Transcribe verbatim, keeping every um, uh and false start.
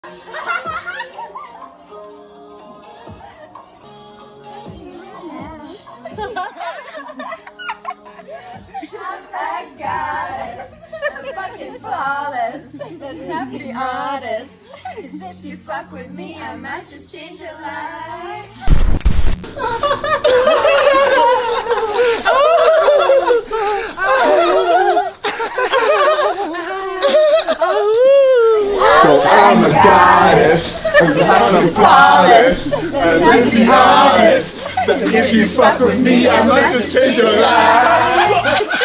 I'm that goddess, I'm fucking flawless, this happy artist. Cause if you fuck with me, I might just change your life. So I'm a goddess, I'm fucking flawless, this happy artist. If you fuck with me, I might just change your life.